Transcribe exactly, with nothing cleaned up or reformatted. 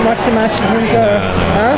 watch the match, you think? Or, Yeah, huh?